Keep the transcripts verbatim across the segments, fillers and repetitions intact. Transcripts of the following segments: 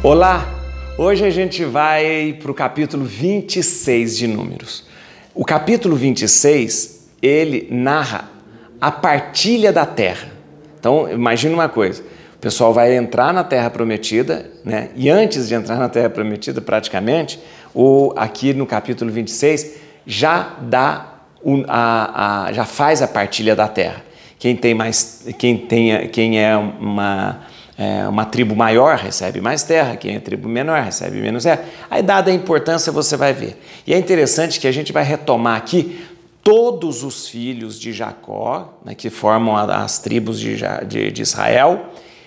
Olá! Hoje a gente vai para o capítulo vinte e seis de Números. O capítulo vinte e seis, ele narra a partilha da terra. Então, imagina uma coisa, o pessoal vai entrar na Terra Prometida, né? E antes de entrar na Terra Prometida, praticamente, o, aqui no capítulo vinte e seis, já, dá o, a, a, já faz a partilha da terra. Quem, tem mais, quem, tem, quem é uma... É, uma tribo maior recebe mais terra, quem é tribo menor recebe menos terra. Aí, dada a importância, você vai ver. E é interessante que a gente vai retomar aqui todos os filhos de Jacó, né, que formam as tribos de, de, de Israel,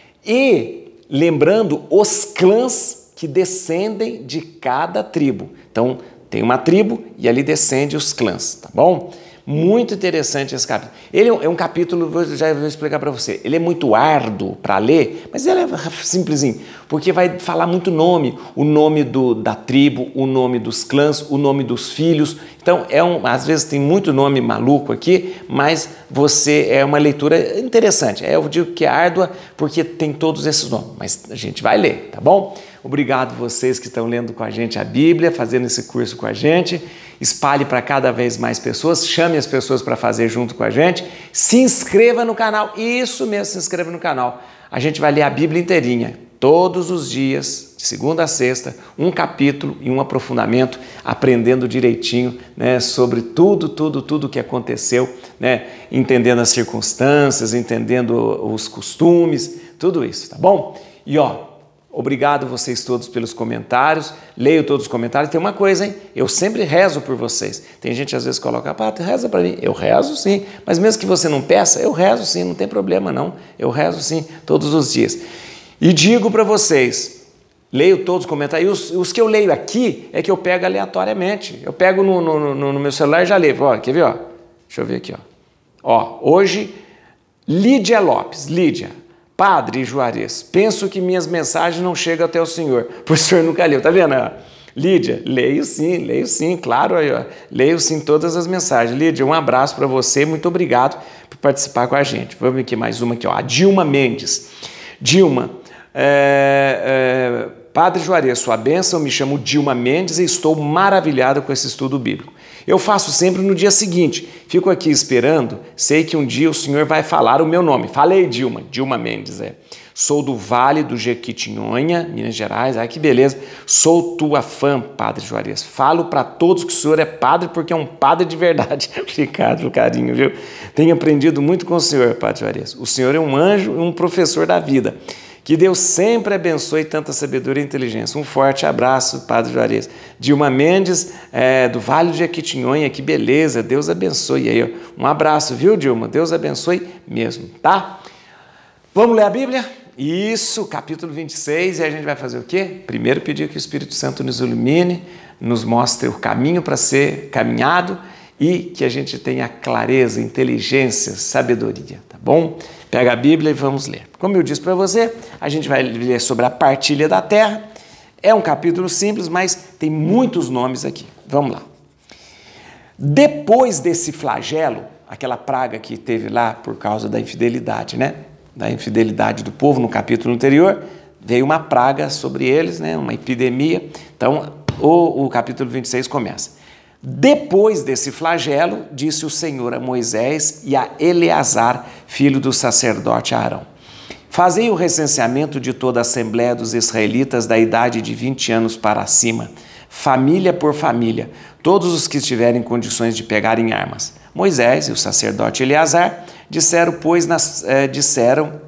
e lembrando os clãs que descendem de cada tribo. Então, tem uma tribo e ali descende os clãs, tá bom? Muito interessante esse capítulo. Ele é um capítulo, já vou explicar para você, ele é muito árduo para ler, mas ele é simplesinho, porque vai falar muito nome, o nome do, da tribo, o nome dos clãs, o nome dos filhos. Então, é um, às vezes tem muito nome maluco aqui, mas você é uma leitura interessante. Eu digo que é árdua porque tem todos esses nomes, mas a gente vai ler, tá bom? Obrigado vocês que estão lendo com a gente a Bíblia, fazendo esse curso com a gente. Espalhe para cada vez mais pessoas, chame as pessoas para fazer junto com a gente. Se inscreva no canal, isso mesmo, se inscreva no canal. A gente vai ler a Bíblia inteirinha, todos os dias, de segunda a sexta, um capítulo e um aprofundamento, aprendendo direitinho, né, sobre tudo, tudo, tudo que aconteceu, né, entendendo as circunstâncias, entendendo os costumes, tudo isso, tá bom? E ó, obrigado vocês todos pelos comentários, leio todos os comentários. Tem uma coisa, hein? Eu sempre rezo por vocês. Tem gente às vezes coloca, ah, Pato, reza para mim. Eu rezo sim, mas mesmo que você não peça, eu rezo sim, não tem problema não. Eu rezo sim, todos os dias. E digo para vocês, leio todos os comentários. E os, os que eu leio aqui é que eu pego aleatoriamente. Eu pego no, no, no, no meu celular e já leio. Ó, quer ver? Ó? Deixa eu ver aqui. Ó, ó hoje, Lídia Lopes, Lídia. Padre Juarez, penso que minhas mensagens não chegam até o senhor, pois o senhor nunca leu, tá vendo? Lídia, leio sim, leio sim, claro, aí, ó, leio sim todas as mensagens. Lídia, um abraço para você, muito obrigado por participar com a gente. Vamos aqui mais uma aqui, ó, a Dilma Mendes. Dilma, é, é, Padre Juarez, sua bênção, me chamo Dilma Mendes e estou maravilhada com esse estudo bíblico. Eu faço sempre no dia seguinte, fico aqui esperando, sei que um dia o senhor vai falar o meu nome. Falei, Dilma, Dilma Mendes, é. Sou do Vale do Jequitinhonha, Minas Gerais, ai que beleza. Sou tua fã, Padre Juarez. Falo para todos que o senhor é padre porque é um padre de verdade. Obrigado pelo carinho, viu? Tenho aprendido muito com o senhor, Padre Juarez. O senhor é um anjo e um professor da vida. Que Deus sempre abençoe tanta sabedoria e inteligência. Um forte abraço, Padre Juarez. Dilma Mendes, é, do Vale do Jequitinhonha, que beleza, Deus abençoe. Aí, ó. Um abraço, viu, Dilma? Deus abençoe mesmo, tá? Vamos ler a Bíblia? Isso, capítulo vinte e seis, e a gente vai fazer o quê? Primeiro pedir que o Espírito Santo nos ilumine, nos mostre o caminho para ser caminhado e que a gente tenha clareza, inteligência, sabedoria, tá bom? Pega a Bíblia e vamos ler. Como eu disse para você, a gente vai ler sobre a partilha da terra. É um capítulo simples, mas tem muitos nomes aqui. Vamos lá. Depois desse flagelo, aquela praga que teve lá por causa da infidelidade, né? Da infidelidade do povo no capítulo anterior, veio uma praga sobre eles, né? Uma epidemia. Então, o, o capítulo vinte e seis começa. Depois desse flagelo, disse o Senhor a Moisés e a Eleazar, filho do sacerdote Arão: fazei o recenseamento de toda a Assembleia dos Israelitas da idade de vinte anos para cima, família por família, todos os que estiverem em condições de pegarem armas. Moisés e o sacerdote Eleazar disseram, pois, nas, eh, disseram,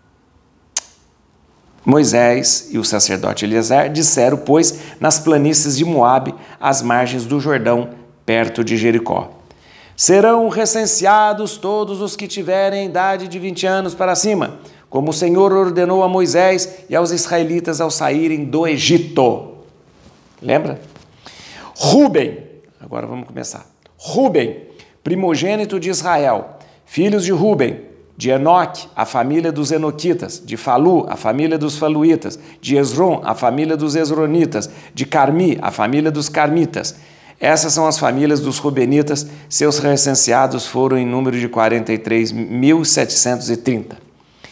Moisés e o sacerdote Eleazar disseram, pois, nas planícies de Moabe, às margens do Jordão, perto de Jericó: serão recenseados todos os que tiverem idade de vinte anos para cima, como o Senhor ordenou a Moisés e aos israelitas ao saírem do Egito. Lembra? Rúben, agora vamos começar. Rúben, primogênito de Israel, filhos de Rúben, de Enoque, a família dos Enoquitas, de Falu, a família dos Faluitas, de Esrom, a família dos Esronitas, de Carmi, a família dos Carmitas. Essas são as famílias dos Rubenitas, seus recenseados foram em número de quarenta e três mil setecentos e trinta.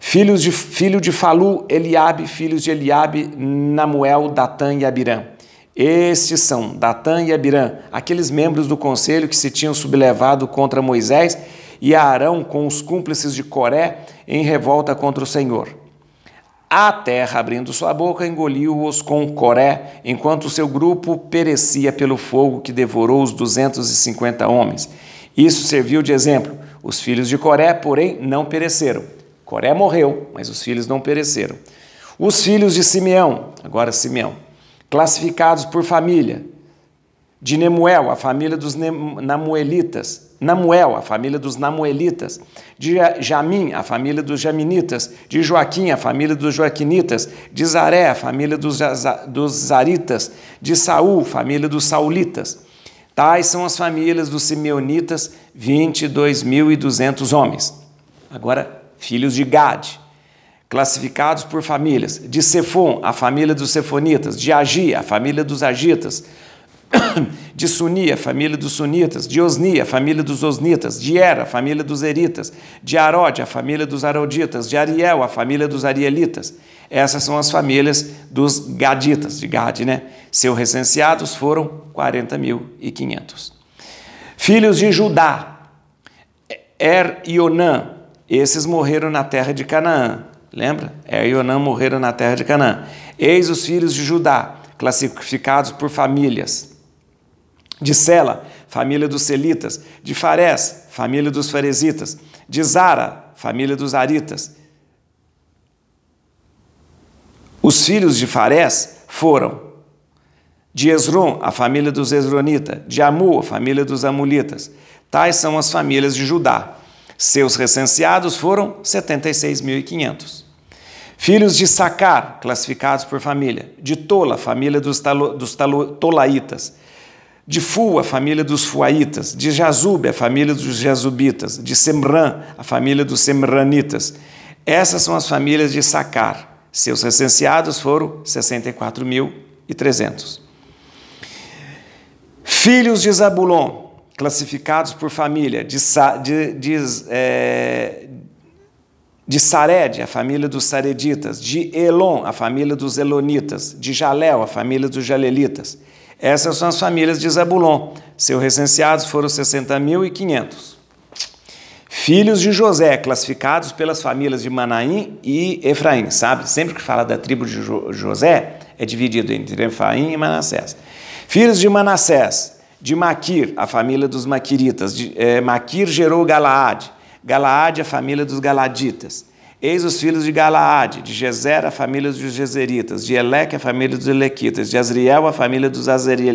Filhos de, filho de Falu, Eliabe, filhos de Eliabe, Namuel, Datã e Abirã. Estes são Datã e Abirã, aqueles membros do conselho que se tinham sublevado contra Moisés e Arão com os cúmplices de Coré em revolta contra o Senhor. A terra, abrindo sua boca, engoliu-os com Coré, enquanto o seu grupo perecia pelo fogo que devorou os duzentos e cinquenta homens. Isso serviu de exemplo. Os filhos de Coré, porém, não pereceram. Coré morreu, mas os filhos não pereceram. Os filhos de Simeão, agora Simeão, classificados por família. De Nemuel, a família dos Namuelitas. Namuel, a família dos Namuelitas. De Jamim, a família dos Jaminitas. De Joaquim, a família dos Joaquinitas. De Zaré, a família dos, dos Zaritas. De Saul, família dos Saulitas. Tais são as famílias dos Simeonitas, vinte e dois mil e duzentos homens. Agora, filhos de Gade, classificados por famílias. De Sefon, a família dos Sefonitas. De Agi, a família dos Agitas. De Suni, a família dos Sunitas. De Osni, a família dos Osnitas. De Era, a família dos Eritas. De Arode, a família dos Aroditas. De Ariel, a família dos Arielitas. Essas são as famílias dos Gaditas, de Gade, né? Seus recenseados foram quarenta mil e quinhentos. Filhos de Judá, Er e Onã, esses morreram na terra de Canaã. Lembra? Er e Onã morreram na terra de Canaã. Eis os filhos de Judá, classificados por famílias. De Sela, família dos Selitas. De Farés, família dos Faresitas. De Zara, família dos Aritas. Os filhos de Farés foram de Esrom, a família dos Esronitas. De Amu, a família dos Amulitas. Tais são as famílias de Judá. Seus recenseados foram setenta e seis mil e quinhentos. Filhos de Sacar, classificados por família. De Tola, família dos, talo, dos talo, Tolaitas. De Fu, a família dos Fuaitas. De Jazube, a família dos Jazubitas. De Semrã, a família dos Semranitas. Essas são as famílias de Sacar. Seus recenseados foram sessenta e quatro mil e trezentos. Filhos de Zabulon, classificados por família. De, de, de, é, de Sared, a família dos Sareditas. De Elon, a família dos Elonitas. De Jalel, a família dos Jalelitas. Essas são as famílias de Zabulon. Seus recenseados foram sessenta mil e quinhentos. Filhos de José, classificados pelas famílias de Manaim e Efraim, sabe? Sempre que fala da tribo de jo José, é dividido entre Efraim e Manassés. Filhos de Manassés, de Maquir, a família dos Maquiritas. De, é, Maquir gerou Galaade. Galaade, a família dos Galaditas. Eis os filhos de Galaade, de Gezer, a família dos Gezeritas. De Eleque, a família dos Elequitas. De Azriel, a família dos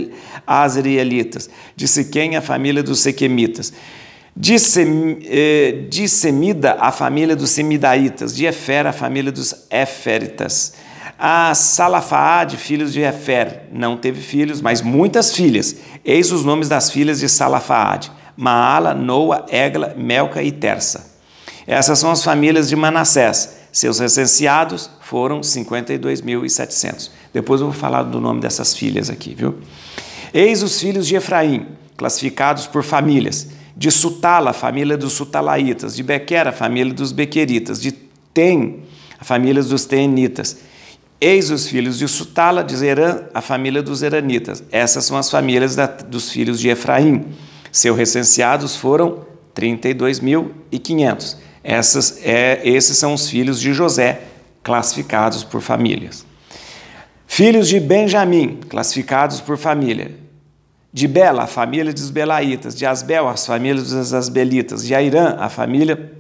Azrielitas. De Siquém, a família dos Sequemitas. De, Sem, eh, de Semida, a família dos Semidaitas. De Efer, a família dos Eferitas. A Salafaade, filhos de Efer. Não teve filhos, mas muitas filhas. Eis os nomes das filhas de Salafaade: Maala, Noa, Egla, Melca e Tersa. Essas são as famílias de Manassés. Seus recenseados foram cinquenta e dois mil e setecentos. Depois eu vou falar do nome dessas filhas aqui, viu? Eis os filhos de Efraim, classificados por famílias. De Sutala, a família dos Sutalaitas. De Bequer, a família dos Bequeritas. De Tem, a família dos Teenitas. Eis os filhos de Sutala, de Zerã, a família dos Zeranitas. Essas são as famílias da, dos filhos de Efraim. Seus recenseados foram trinta e dois mil e quinhentos. Essas, é, esses são os filhos de José, classificados por famílias. Filhos de Benjamim, classificados por família. De Bela, a família dos Belaitas. De Asbel, as famílias dos Asbelitas. De Airã, a família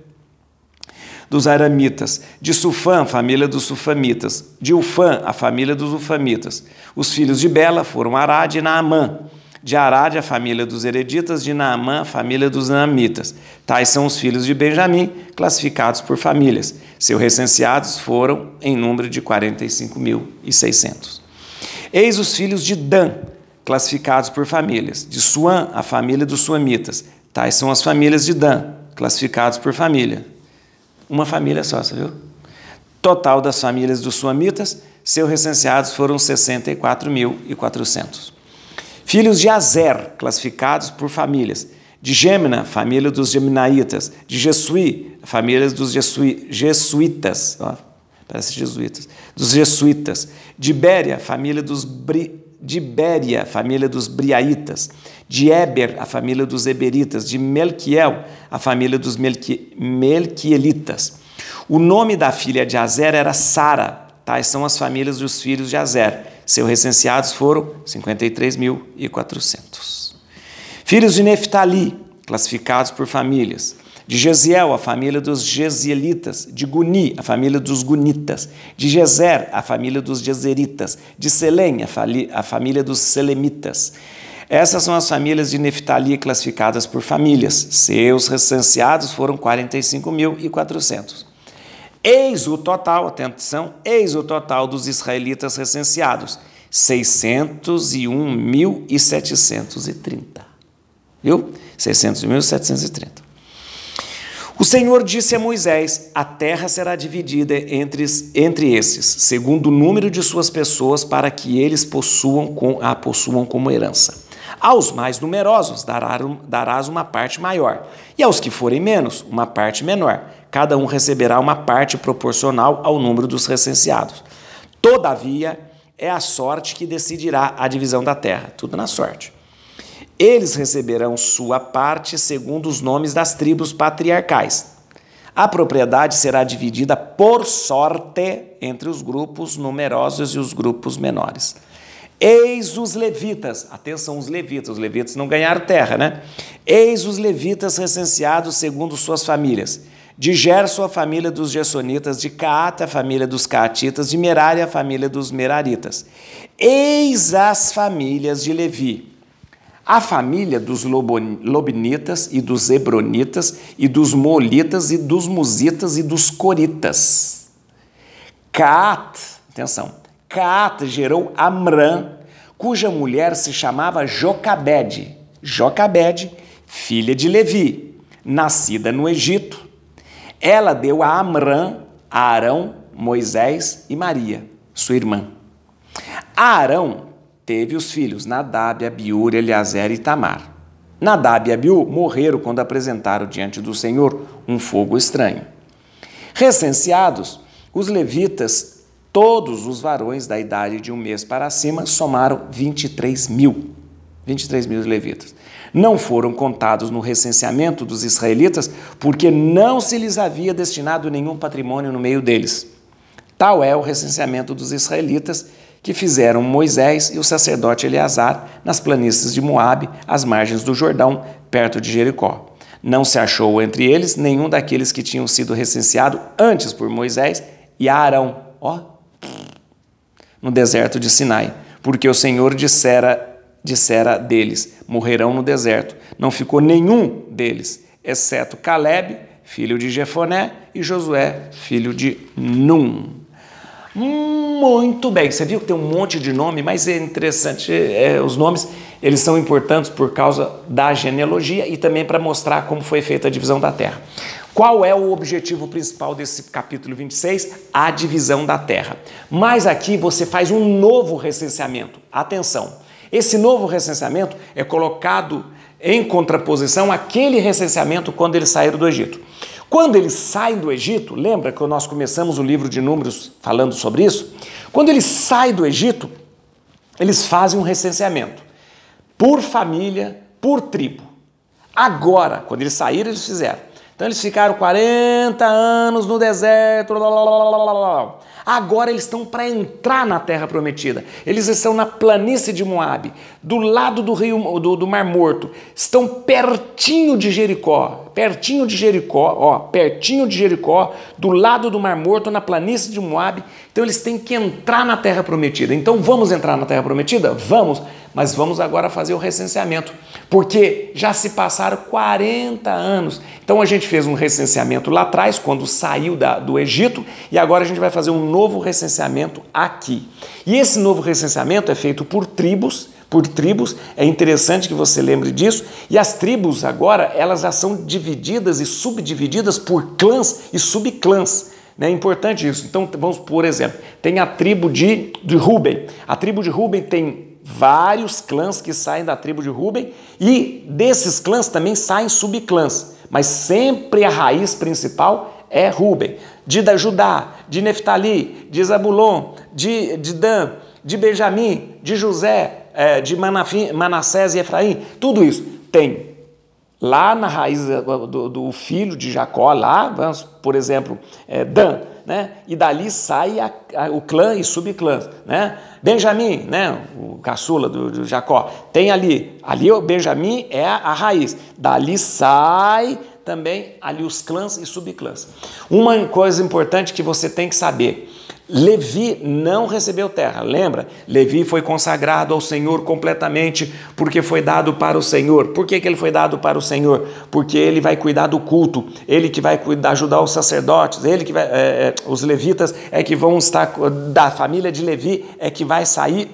dos Aramitas. De Sufã, a família dos Sufamitas. De Ufã, a família dos Ufamitas. Os filhos de Bela foram Arad e Naamã. De Arad, a família dos Hereditas. De Naamã, a família dos Naamitas. Tais são os filhos de Benjamim, classificados por famílias. Seus recenseados foram em número de quarenta e cinco mil e seiscentos. Eis os filhos de Dan, classificados por famílias. De Suã, a família dos Suamitas. Tais são as famílias de Dan, classificados por família. Uma família só, você viu? Total das famílias dos Suamitas, seus recenseados foram sessenta e quatro mil e quatrocentos. Filhos de Azer, classificados por famílias. De Gemna, família dos Geminaitas. De Jesuí, família dos Jesui, Jesuítas. Ó, parece jesuítas. Dos Jesuítas. De Béria, família dos Bri, de Béria, família dos Briaitas. De Éber, a família dos Eberitas. De Melquiel, a família dos Melqui, Melquielitas. O nome da filha de Azer era Sara. Tais são as famílias dos filhos de Azer. Seus recenseados foram cinquenta e três mil e quatrocentos. Filhos de Neftali, classificados por famílias. De Jeziel, a família dos Jezielitas. De Guni, a família dos Gunitas. De Jezer, a família dos Jezeritas. De Selém, a, a família dos Selemitas. Essas são as famílias de Neftali classificadas por famílias. Seus recenseados foram quarenta e cinco mil e quatrocentos. Eis o total, atenção, eis o total dos israelitas recenseados, seiscentos e um mil e setecentos e trinta. Viu? seiscentos mil setecentos e trinta. O Senhor disse a Moisés: a terra será dividida entre, entre esses, segundo o número de suas pessoas, para que eles possuam com, a possuam como herança. Aos mais numerosos darás uma parte maior, e aos que forem menos, uma parte menor. Cada um receberá uma parte proporcional ao número dos recenseados. Todavia, é a sorte que decidirá a divisão da terra. Tudo na sorte. Eles receberão sua parte segundo os nomes das tribos patriarcais. A propriedade será dividida por sorte entre os grupos numerosos e os grupos menores. Eis os levitas, atenção, os levitas, os levitas não ganharam terra, né? Eis os levitas recenseados segundo suas famílias. De Gerson, a família dos Gersonitas, de Caate, a família dos Caatitas, de Merari, a família dos Meraritas. Eis as famílias de Levi. A família dos Lobinitas e dos Hebronitas e dos Moolitas e dos Musitas e dos Coritas. Caat, atenção, Caat gerou Amram, cuja mulher se chamava Jocabede. Jocabede, filha de Levi, nascida no Egito. Ela deu a Amram, a Arão, Moisés e Maria, sua irmã. Arão teve os filhos Nadab, Abiú, Eleazer e Tamar. Nadab e Abiú morreram quando apresentaram diante do Senhor um fogo estranho. Recenseados, os levitas, todos os varões da idade de um mês para cima, somaram vinte e três mil. vinte e três mil levitas. Não foram contados no recenseamento dos israelitas porque não se lhes havia destinado nenhum patrimônio no meio deles. Tal é o recenseamento dos israelitas que fizeram Moisés e o sacerdote Eleazar nas planícies de Moabe, às margens do Jordão, perto de Jericó. Não se achou entre eles nenhum daqueles que tinham sido recenseados antes por Moisés e Arão, ó, no deserto de Sinai, porque o Senhor dissera, dissera deles, morrerão no deserto. Não ficou nenhum deles, exceto Caleb, filho de Jefoné, e Josué, filho de Num. Muito bem, você viu que tem um monte de nome, mas é interessante, é, os nomes eles são importantes por causa da genealogia e também para mostrar como foi feita a divisão da terra. Qual é o objetivo principal desse capítulo vinte e seis? A divisão da terra. Mas aqui você faz um novo recenseamento. Atenção, esse novo recenseamento é colocado em contraposição àquele recenseamento quando eles saíram do Egito. Quando eles saem do Egito, lembra que nós começamos o livro de Números falando sobre isso? Quando eles saem do Egito, eles fazem um recenseamento por família, por tribo. Agora, quando eles saíram, eles fizeram. Então eles ficaram quarenta anos no deserto, blá, blá, blá, blá, blá. Agora eles estão para entrar na terra prometida. Eles estão na planície de Moabe, do lado do rio do, do Mar Morto. Estão pertinho de Jericó, pertinho de Jericó, ó, pertinho de Jericó, do lado do Mar Morto, na planície de Moabe. Então eles têm que entrar na terra prometida. Então vamos entrar na terra prometida? Vamos, mas vamos agora fazer o recenseamento, porque já se passaram quarenta anos. Então a gente fez um recenseamento lá atrás, quando saiu da, do Egito, e agora a gente vai fazer um novo recenseamento aqui. E esse novo recenseamento é feito por tribos, por tribos, é interessante que você lembre disso, e as tribos agora, elas já são divididas e subdivididas por clãs e subclãs. É importante isso. Então, vamos por exemplo, tem a tribo de, de Ruben. A tribo de Ruben tem vários clãs que saem da tribo de Rúben e desses clãs também saem subclãs, mas sempre a raiz principal é Rúben. De Judá, de Neftali, de Zabulon, de, de Dan, de Benjamim, de José, é, de Manafim, Manassés e Efraim, tudo isso tem lá na raiz do, do filho de Jacó, lá, vamos, por exemplo, é, Dan, né? E dali sai a, a, o clã e subclãs, né? Benjamim, né? O caçula do, do Jacó, tem ali, ali o Benjamim é a, a raiz, dali sai também ali os clãs e subclãs. Uma coisa importante que você tem que saber, Levi não recebeu terra, lembra? Levi foi consagrado ao Senhor completamente porque foi dado para o Senhor. Por que que ele foi dado para o Senhor? Porque ele vai cuidar do culto, ele que vai cuidar, ajudar os sacerdotes, ele que vai, é, é, os levitas é que vão estar, da família de Levi é que vai sair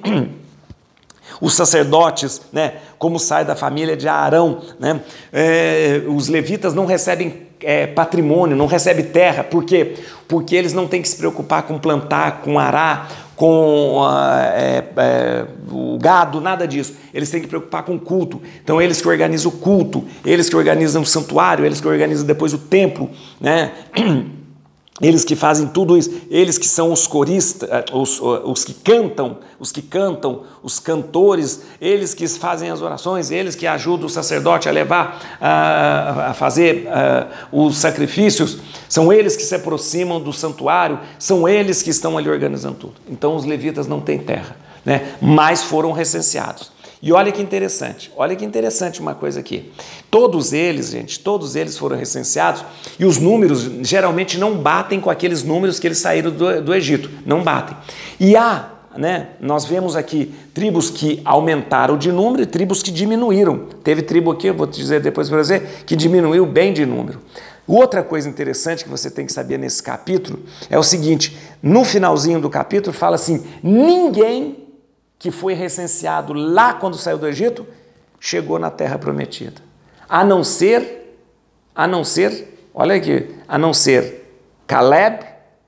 os sacerdotes, né, como sai da família de Arão, né, é, os levitas não recebem é, patrimônio, não recebem terra, por quê? Porque eles não têm que se preocupar com plantar, com arar, com é, é, o gado, nada disso, eles têm que se preocupar com o culto, então eles que organizam o culto, eles que organizam o santuário, eles que organizam depois o templo, né, eles que fazem tudo isso, eles que são os coristas, os, os que cantam, os que cantam, os cantores, eles que fazem as orações, eles que ajudam o sacerdote a levar, a, a fazer a, os sacrifícios, são eles que se aproximam do santuário, são eles que estão ali organizando tudo. Então os levitas não têm terra, né? Mas foram recenseados. E olha que interessante, olha que interessante uma coisa aqui. Todos eles, gente, todos eles foram recenseados e os números geralmente não batem com aqueles números que eles saíram do, do Egito, não batem. E há, né, nós vemos aqui tribos que aumentaram de número e tribos que diminuíram. Teve tribo aqui, eu vou te dizer depois para você, que diminuiu bem de número. Outra coisa interessante que você tem que saber nesse capítulo é o seguinte, no finalzinho do capítulo fala assim, ninguém que foi recenseado lá quando saiu do Egito, chegou na terra prometida. A não ser, a não ser, olha aqui, a não ser Caleb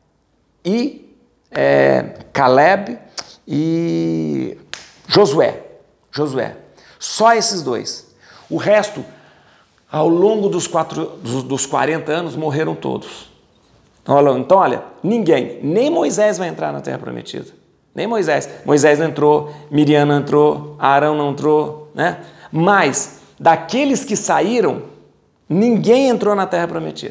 e é, Caleb e Josué. Josué. Só esses dois. O resto, ao longo dos, quatro, dos, dos quarenta anos, morreram todos. Então, olha, ninguém, nem Moisés vai entrar na terra prometida. Nem Moisés. Moisés não entrou, Miriam não entrou, Arão não entrou, né? Mas, daqueles que saíram, ninguém entrou na terra prometida.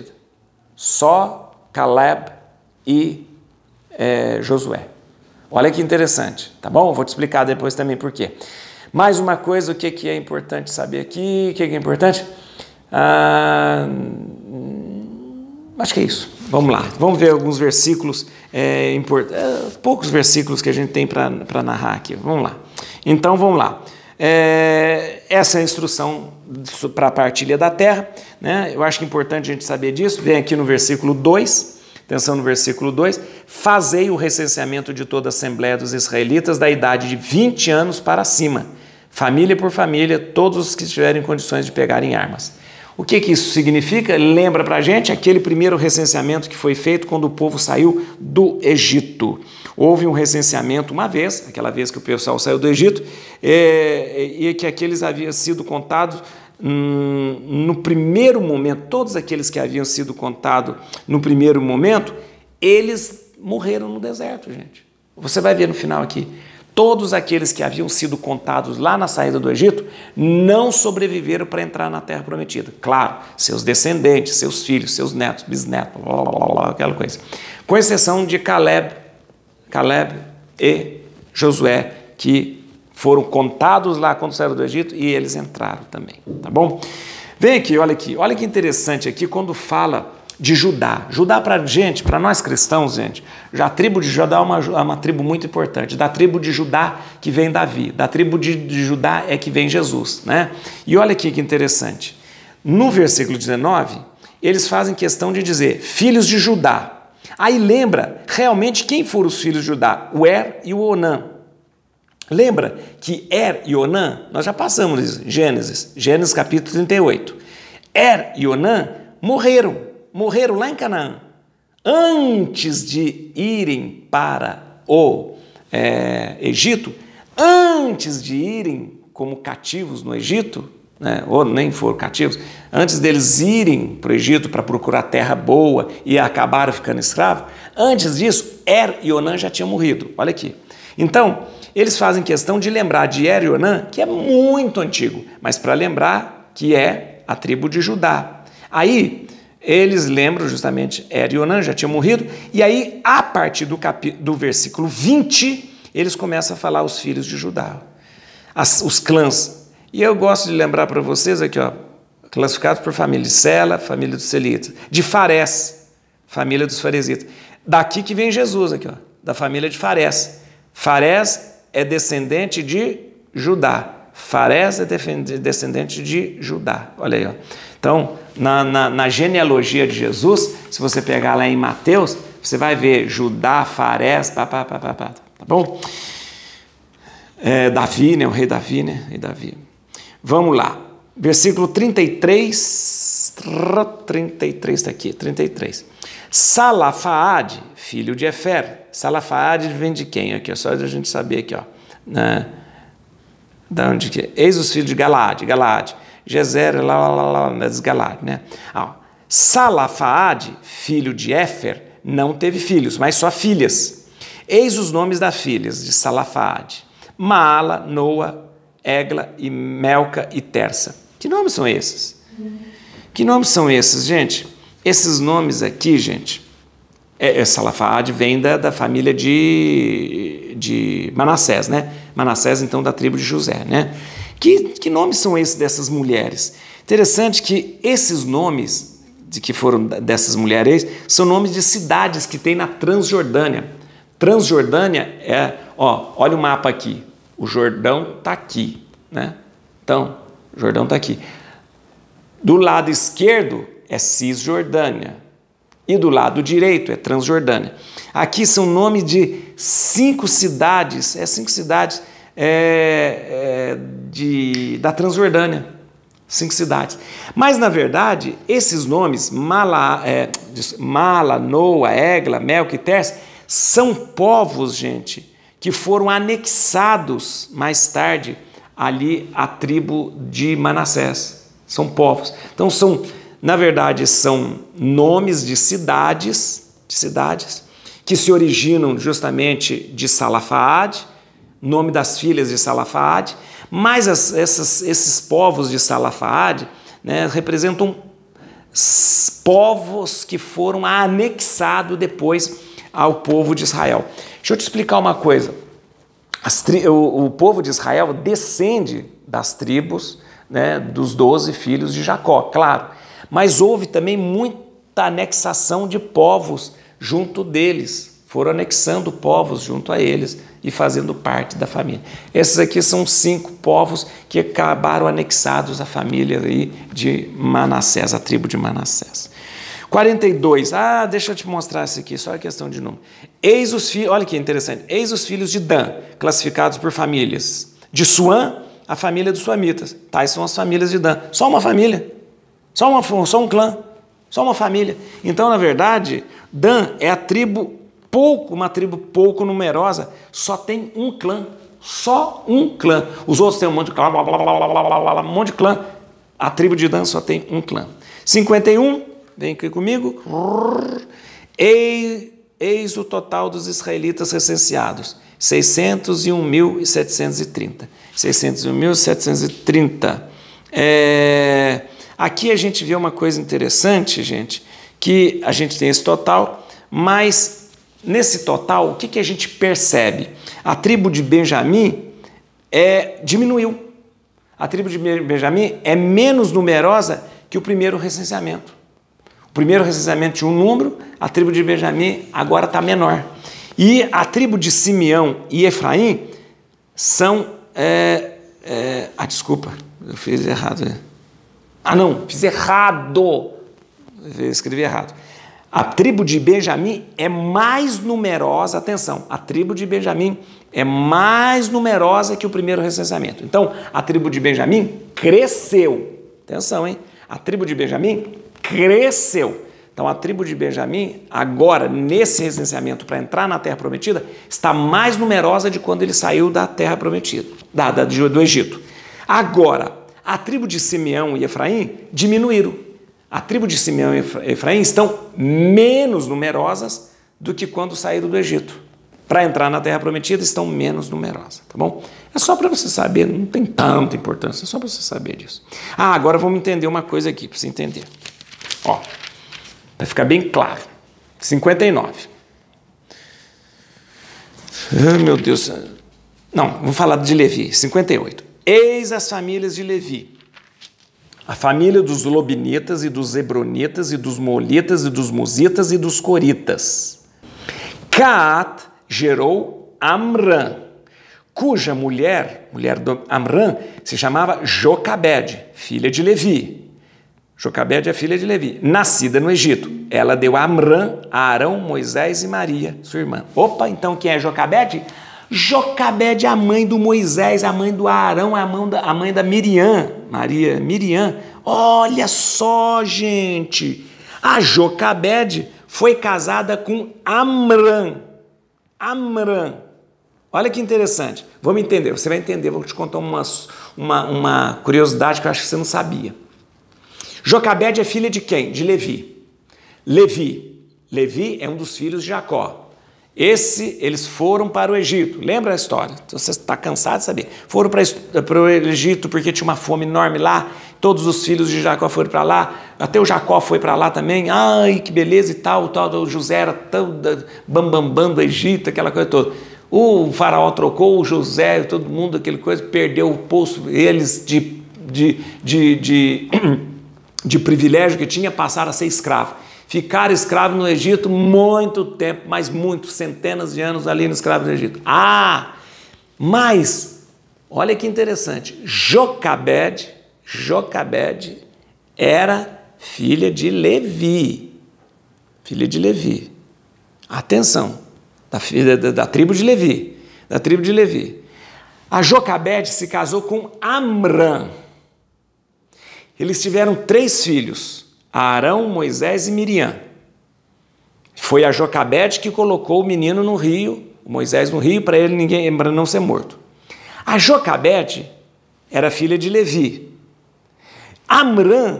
Só Caleb e é, Josué. Olha que interessante, tá bom? Vou te explicar depois também por quê. Mais uma coisa, o que, que é importante saber aqui? O que, que é importante? Ah, acho que é isso. Vamos lá, vamos ver alguns versículos, é, import... é, poucos versículos que a gente tem para narrar aqui. Vamos lá. Então, vamos lá. É, essa é a instrução para a partilha da terra, né? Eu acho que é importante a gente saber disso. Vem aqui no versículo dois, atenção no versículo dois. Fazei o recenseamento de toda a Assembleia dos Israelitas da idade de vinte anos para cima, família por família, todos os que estiverem em condições de pegarem armas. O que que isso significa? Lembra para a gente aquele primeiro recenseamento que foi feito quando o povo saiu do Egito. Houve um recenseamento uma vez, aquela vez que o pessoal saiu do Egito, é, e que aqueles haviam sido contados hum, no primeiro momento, todos aqueles que haviam sido contados no primeiro momento, eles morreram no deserto, gente. Você vai ver no final aqui. Todos aqueles que haviam sido contados lá na saída do Egito não sobreviveram para entrar na terra prometida. Claro, seus descendentes, seus filhos, seus netos, bisnetos, blá, blá, blá, blá, aquela coisa. Com exceção de Caleb, Caleb e Josué, que foram contados lá quando saíram do Egito e eles entraram também, tá bom? Vem aqui, olha aqui, olha que interessante aqui quando fala de Judá. Judá para a gente, para nós cristãos, gente, já a tribo de Judá é uma, é uma tribo muito importante. Da tribo de Judá que vem Davi, da tribo de, de Judá é que vem Jesus, né? E olha aqui que interessante. No versículo dezenove, eles fazem questão de dizer, filhos de Judá. Aí lembra realmente quem foram os filhos de Judá? O Er e o Onã. Lembra que Er e Onã, nós já passamos isso, Gênesis, Gênesis capítulo trinta e oito. Er e Onã morreram. Morreram lá em Canaã, antes de irem para o é, Egito, antes de irem como cativos no Egito, né, ou nem foram cativos, antes deles irem para o Egito para procurar terra boa e acabaram ficando escravos, antes disso, Er e Onã já tinham morrido. Olha aqui. Então, eles fazem questão de lembrar de Er e Onã, que é muito antigo, mas para lembrar que é a tribo de Judá. Aí, eles lembram justamente, Er e Onã já tinham morrido, e aí, a partir do, capi, do versículo vinte, eles começam a falar os filhos de Judá, as, os clãs. E eu gosto de lembrar para vocês aqui, ó, classificados por família de Sela, família dos Selitas, de Farés, família dos Faresitas. Daqui que vem Jesus, aqui, ó, da família de Farés. Farés é descendente de Judá. Farés é descendente de Judá. Olha aí, ó. Então, na, na, na genealogia de Jesus, se você pegar lá em Mateus, você vai ver Judá, Farés, pá, pá, pá, pá, pá, tá bom? É, Davi, né? O rei Davi, né? Rei Davi. Vamos lá. Versículo trinta e três. trinta e três está aqui, trinta e três. Salafaade, filho de Efer. Salafaade vem de quem? Aqui, só a gente saber aqui, ó. Né? Da onde que é? Eis os filhos de Galaade, Galaade. Gezer, lá, lá, lá, lá, Galaade, né? Ah, Salafaade, filho de Efer, não teve filhos, mas só filhas. Eis os nomes das filhas de Salafaade: Maala, Noa, Egla, e Melca e Tersa. Que nomes são esses? Que nomes são esses, gente? Esses nomes aqui, gente, é, é Salafaade vem da, da família de, de Manassés, né? Manassés, então, da tribo de José, né? Que, que nomes são esses dessas mulheres? Interessante que esses nomes de que foram dessas mulheres são nomes de cidades que tem na Transjordânia. Transjordânia é, ó, olha o mapa aqui. O Jordão está aqui, né? Então, o Jordão está aqui. Do lado esquerdo é Cisjordânia e do lado direito é Transjordânia. Aqui são nomes de cinco cidades, é cinco cidades é, é, de, da Transjordânia, cinco cidades. Mas, na verdade, esses nomes, Mala, é, Mala, Noa, Egla, Melca e Tersa, são povos, gente, que foram anexados mais tarde ali à tribo de Manassés. São povos. Então, são, na verdade, são nomes de cidades, de cidades que se originam justamente de Salafaade, nome das filhas de Salafaade, mas as, essas, esses povos de Salafaade, né, representam povos que foram anexados depois ao povo de Israel. Deixa eu te explicar uma coisa. As tri... o, o povo de Israel descende das tribos, né, dos doze filhos de Jacó, claro. Mas houve também muita anexação de povos junto deles. Foram anexando povos junto a eles e fazendo parte da família. Esses aqui são cinco povos que acabaram anexados à família aí de Manassés, a tribo de Manassés. quarenta e dois, ah, deixa eu te mostrar isso aqui, só a questão de número. Eis os filhos, olha que interessante, eis os filhos de Dan, classificados por famílias. De Suã, a família dos suamitas. Tais são as famílias de Dan. Só uma família, só, uma, só um clã, só uma família. Então, na verdade, Dan é a tribo pouco, uma tribo pouco numerosa, só tem um clã, só um clã. Os outros têm um monte de clã, blá, blá, blá, blá, blá, blá, um monte de clã. A tribo de Dan só tem um clã. cinquenta e um, vem aqui comigo. Eis, eis o total dos israelitas recenseados, seiscentos e um mil setecentos e trinta. seiscentos e um mil setecentos e trinta. É, aqui a gente vê uma coisa interessante, gente, que a gente tem esse total, mas nesse total, o que, que a gente percebe? A tribo de Benjamim é, diminuiu. A tribo de Benjamim é menos numerosa que o primeiro recenseamento. O primeiro recenseamento tinha um número, a tribo de Benjamim agora está menor. E a tribo de Simeão e Efraim são... É, é, ah, desculpa, eu fiz errado. Ah, não, fiz errado. Eu escrevi errado. A tribo de Benjamim é mais numerosa, atenção, a tribo de Benjamim é mais numerosa que o primeiro recenseamento. Então, a tribo de Benjamim cresceu. Atenção, hein? A tribo de Benjamim cresceu. Então a tribo de Benjamim, agora, nesse recenseamento para entrar na Terra Prometida, está mais numerosa de quando ele saiu da Terra Prometida, da, da, do Egito. Agora, a tribo de Simeão e Efraim diminuíram. A tribo de Simeão e Efraim estão menos numerosas do que quando saíram do Egito. Para entrar na Terra Prometida, estão menos numerosas, tá bom? É só para você saber, não tem tanta importância, é só para você saber disso. Ah, agora vamos entender uma coisa aqui, para você entender. Ó, para ficar bem claro. cinquenta e nove. Ai, meu Deus. Não, vamos falar de Levi. cinquenta e oito. Eis as famílias de Levi. A família dos Lobinitas e dos Hebronitas e dos Molitas e dos Musitas e dos Coritas. Caat gerou Amram, cuja mulher, mulher de Amram, se chamava Jocabede, filha de Levi. Jocabede é filha de Levi, nascida no Egito. Ela deu a Amram, a Arão, Moisés e Maria, sua irmã. Opa, então quem é Jocabede? Jocabede é a mãe do Moisés, a mãe do Arão, a mãe da, a mãe da Miriam, Maria, Miriam. Olha só, gente, a Jocabede foi casada com Amram. Amram. Olha que interessante. Vamos entender, você vai entender, vou te contar uma, uma, uma curiosidade que eu acho que você não sabia. Jocabede é filha de quem? De Levi. Levi. Levi é um dos filhos de Jacó. Esse, eles foram para o Egito. Lembra a história? Você está cansado de saber. Foram para, para o Egito porque tinha uma fome enorme lá. Todos os filhos de Jacó foram para lá. Até o Jacó foi para lá também. Ai, que beleza e tal. O tal do José era tão bambambam bam, bam do Egito, aquela coisa toda. O faraó trocou o José, todo mundo, aquele coisa, perdeu o posto. Eles de... de, de, de de privilégio que tinha, passaram a ser escravo. Ficaram escravos no Egito muito tempo, mas muito, centenas de anos ali no escravo no Egito. Ah, mas, olha que interessante, Jocabede, Jocabede era filha de Levi, filha de Levi. Atenção, da, filha, da, da tribo de Levi, da tribo de Levi. A Jocabede se casou com Amram. Eles tiveram três filhos, Arão, Moisés e Miriam. Foi a Jocabede que colocou o menino no rio, o Moisés no rio, para ele ninguém, para não ser morto. A Jocabede era filha de Levi. Amram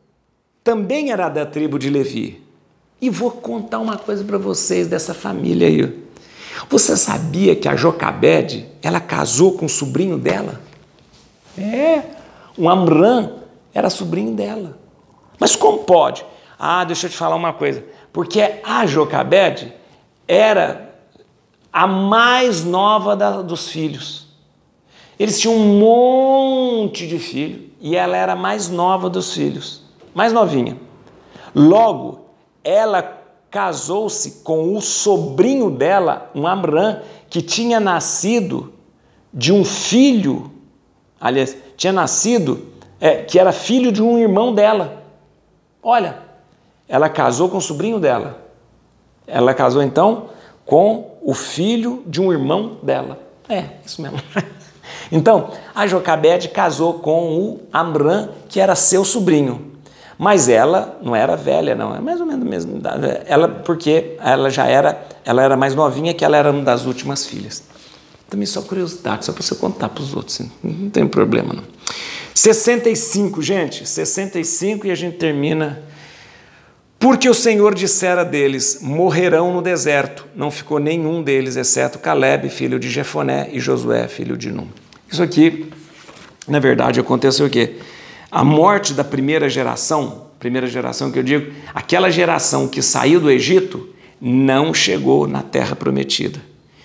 também era da tribo de Levi. E vou contar uma coisa para vocês dessa família aí. Você sabia que a Jocabede, ela casou com o sobrinho dela? É, o Amram era sobrinho dela. Mas como pode? Ah, deixa eu te falar uma coisa. Porque a Jocabede era a mais nova da, dos filhos. Eles tinham um monte de filhos e ela era a mais nova dos filhos, mais novinha. Logo, ela casou-se com o sobrinho dela, um Amram, que tinha nascido de um filho, aliás, tinha nascido... É, que era filho de um irmão dela. Olha, ela casou com o sobrinho dela. Ela casou, então, com o filho de um irmão dela. É, isso mesmo. Então, a Jocabede casou com o Amram, que era seu sobrinho. Mas ela não era velha, não. É mais ou menos mesmo. Ela, porque ela já era, ela era mais novinha, que ela era uma das últimas filhas. Também só curiosidade, só para você contar para os outros. Não tem problema, não. sessenta e cinco, gente, sessenta e cinco e a gente termina. Porque o Senhor dissera deles, morrerão no deserto. Não ficou nenhum deles, exceto Caleb, filho de Jefoné, e Josué, filho de Num. Isso aqui, na verdade, aconteceu o quê? A morte da primeira geração, primeira geração que eu digo, aquela geração que saiu do Egito, não chegou na Terra Prometida.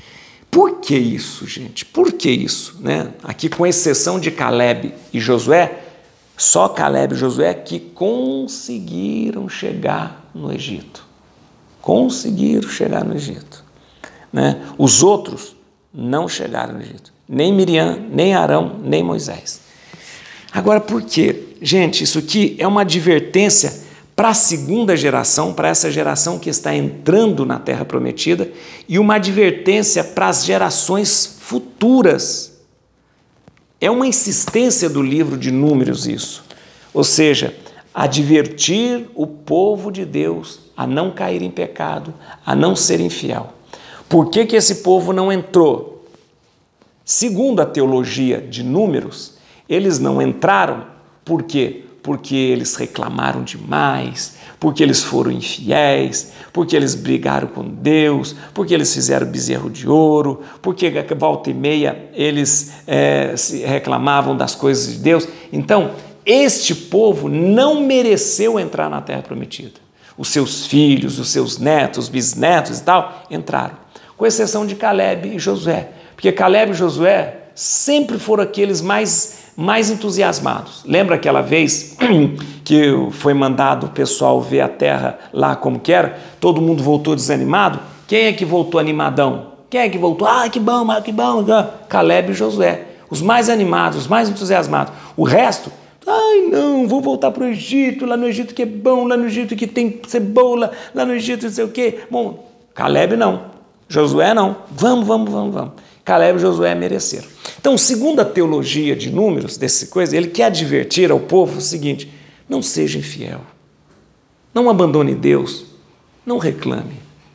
Por que isso, gente? Por que isso? Né? Aqui, com exceção de Caleb e Josué, só Caleb e Josué que conseguiram chegar no Egito. Conseguiram chegar no Egito. Né? Os outros não chegaram no Egito. Nem Miriam, nem Arão, nem Moisés. Agora, por quê? Gente, isso aqui é uma advertência para a segunda geração, para essa geração que está entrando na Terra Prometida, e uma advertência para as gerações futuras. É uma insistência do livro de Números isso. Ou seja, advertir o povo de Deus a não cair em pecado, a não ser infiel. Por que que esse povo não entrou? Segundo a teologia de Números, eles não entraram, por quê? Porque eles reclamaram demais, porque eles foram infiéis, porque eles brigaram com Deus, porque eles fizeram bezerro de ouro, porque volta e meia eles é, se reclamavam das coisas de Deus. Então, este povo não mereceu entrar na terra prometida. Os seus filhos, os seus netos, bisnetos e tal, entraram. Com exceção de Calebe e Josué. Porque Calebe e Josué sempre foram aqueles mais, mais entusiasmados. Lembra aquela vez que foi mandado o pessoal ver a terra lá como que era? Todo mundo voltou desanimado? Quem é que voltou animadão? Quem é que voltou? Ah, que bom, que bom. Calebe e Josué. Os mais animados, os mais entusiasmados. O resto... Ai, não, vou voltar para o Egito, lá no Egito que é bom, lá no Egito que tem cebola, lá no Egito não sei o quê. Bom, Calebe não, Josué não. Vamos, vamos, vamos, vamos. Calebe e Josué mereceram. Então, segundo a teologia de Números, desse coisa, ele quer advertir ao povo o seguinte: não seja infiel, não abandone Deus, não reclame.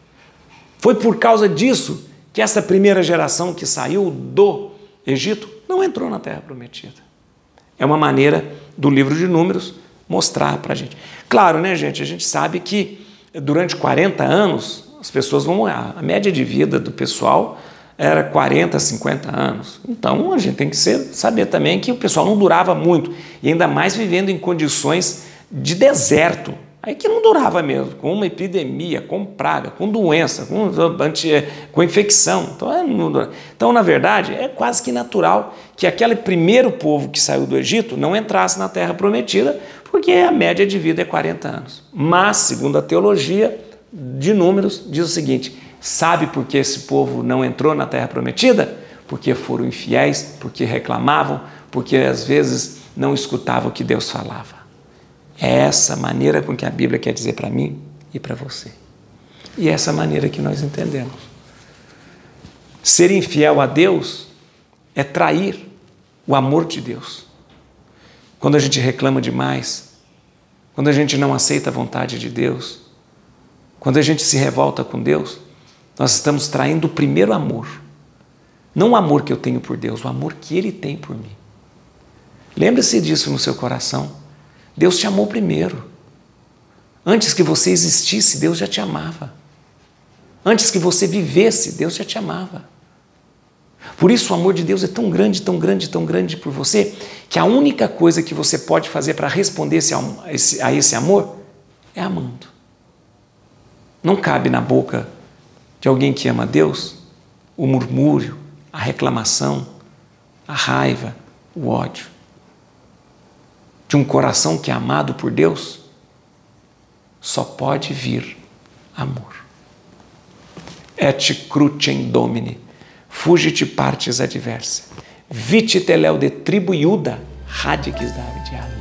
Foi por causa disso que essa primeira geração que saiu do Egito não entrou na Terra Prometida. É uma maneira do livro de Números mostrar para a gente. Claro, né, gente? A gente sabe que durante quarenta anos as pessoas vão morrer. A média de vida do pessoal era quarenta, cinquenta anos. Então a gente tem que ser, saber também que o pessoal não durava muito. E ainda mais vivendo em condições de deserto. Aí que não durava mesmo, com uma epidemia, com praga, com doença, com, com infecção. Então, é, não, então, na verdade, é quase que natural que aquele primeiro povo que saiu do Egito não entrasse na Terra Prometida, porque a média de vida é quarenta anos. Mas, segundo a teologia de Números, diz o seguinte: sabe por que esse povo não entrou na Terra Prometida? Porque foram infiéis, porque reclamavam, porque às vezes não escutavam o que Deus falava. É essa maneira com que a Bíblia quer dizer para mim e para você. E é essa maneira que nós entendemos. Ser infiel a Deus é trair o amor de Deus. Quando a gente reclama demais, quando a gente não aceita a vontade de Deus, quando a gente se revolta com Deus, nós estamos traindo o primeiro amor. Não o amor que eu tenho por Deus, o amor que Ele tem por mim. Lembre-se disso no seu coração. Deus te amou primeiro. Antes que você existisse, Deus já te amava. Antes que você vivesse, Deus já te amava. Por isso o amor de Deus é tão grande, tão grande, tão grande por você, que a única coisa que você pode fazer para responder a esse amor é amando. Não cabe na boca de alguém que ama Deus o murmúrio, a reclamação, a raiva, o ódio. De um coração que é amado por Deus, só pode vir amor. Et crucem Domini, fugit partes adversa, vite teleu de tribu Iuda, radix David.